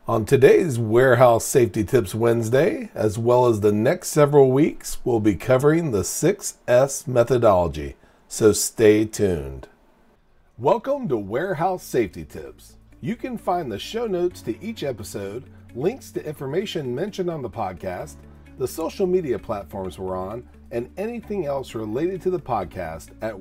On today's Warehouse Safety Tips Wednesday, as well as the next several weeks, we'll be covering the 6S methodology, so stay tuned. Welcome to Warehouse Safety Tips. You can find the show notes to each episode, links to information mentioned on the podcast, the social media platforms we're on, and anything else related to the podcast at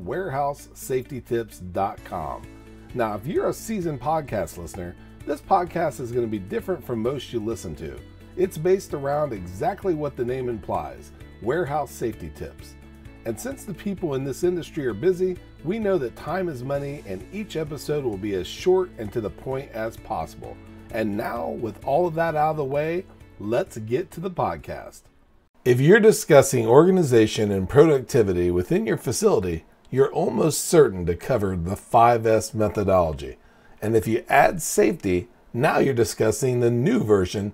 warehousesafetytips.com. Now, if you're a seasoned podcast listener, this podcast is going to be different from most you listen to. It's based around exactly what the name implies, warehouse safety tips. And since the people in this industry are busy, we know that time is money and each episode will be as short and to the point as possible. And now, with all of that out of the way, let's get to the podcast. If you're discussing organization and productivity within your facility, you're almost certain to cover the 5S methodology. And if you add safety, now you're discussing the new version,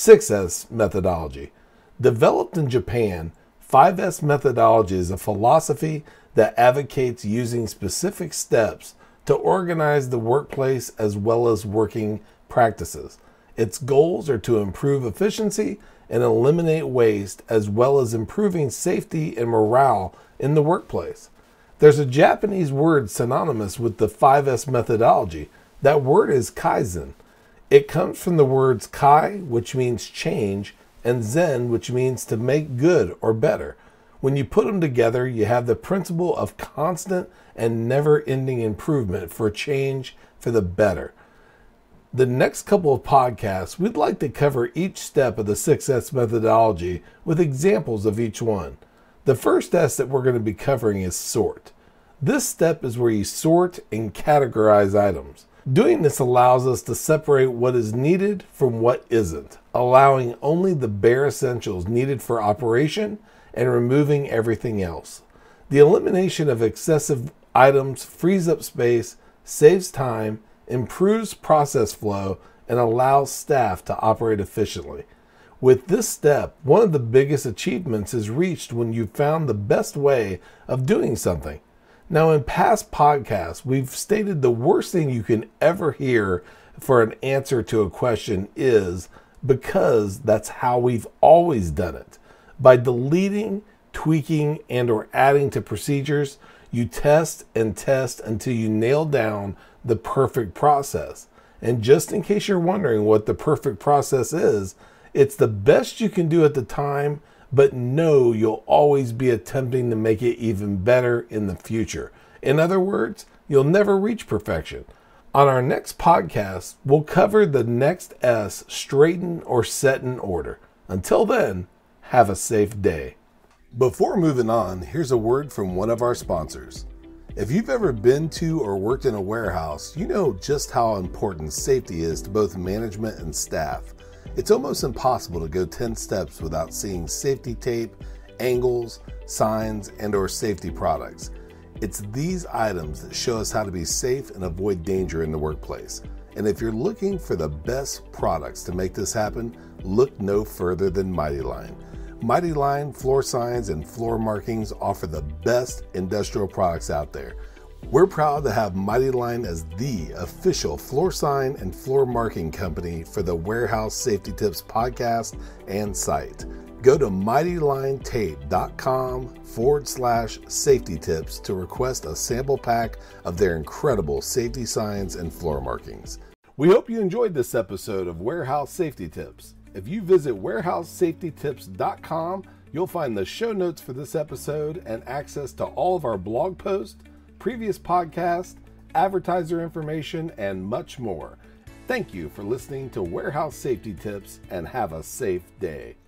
6S methodology. Developed in Japan, 5S methodology is a philosophy that advocates using specific steps to organize the workplace as well as working practices. Its goals are to improve efficiency and eliminate waste, as well as improving safety and morale in the workplace. There's a Japanese word synonymous with the 5S methodology. That word is Kaizen. It comes from the words Kai, which means change, and Zen, which means to make good or better. When you put them together, you have the principle of constant and never-ending improvement for change for the better. The next couple of podcasts, we'd like to cover each step of the 6S methodology with examples of each one. The first S that we're going to be covering is sort. This step is where you sort and categorize items. Doing this allows us to separate what is needed from what isn't, allowing only the bare essentials needed for operation and removing everything else. The elimination of excessive items frees up space, saves time, improves process flow, and allows staff to operate efficiently. With this step, one of the biggest achievements is reached when you've found the best way of doing something. Now, in past podcasts, we've stated the worst thing you can ever hear for an answer to a question is because that's how we've always done it. By deleting, tweaking, and or adding to procedures, you test and test until you nail down the perfect process. And just in case you're wondering what the perfect process is, it's the best you can do at the time, but know you'll always be attempting to make it even better in the future. In other words, you'll never reach perfection. On our next podcast, we'll cover the next S, straighten or set in order. Until then, have a safe day. Before moving on, here's a word from one of our sponsors. If you've ever been to or worked in a warehouse, you know just how important safety is to both management and staff. It's almost impossible to go 10 steps without seeing safety tape, angles, signs, and or safety products. It's these items that show us how to be safe and avoid danger in the workplace. And if you're looking for the best products to make this happen, look no further than Mighty Line. Mighty Line floor signs and floor markings offer the best industrial products out there. We're proud to have Mighty Line as the official floor sign and floor marking company for the Warehouse Safety Tips podcast and site. Go to mightylinetape.com/safety tips to request a sample pack of their incredible safety signs and floor markings. We hope you enjoyed this episode of Warehouse Safety Tips. If you visit warehousesafetytips.com, you'll find the show notes for this episode and access to all of our blog posts, previous podcasts, advertiser information, and much more. Thank you for listening to Warehouse Safety Tips and have a safe day.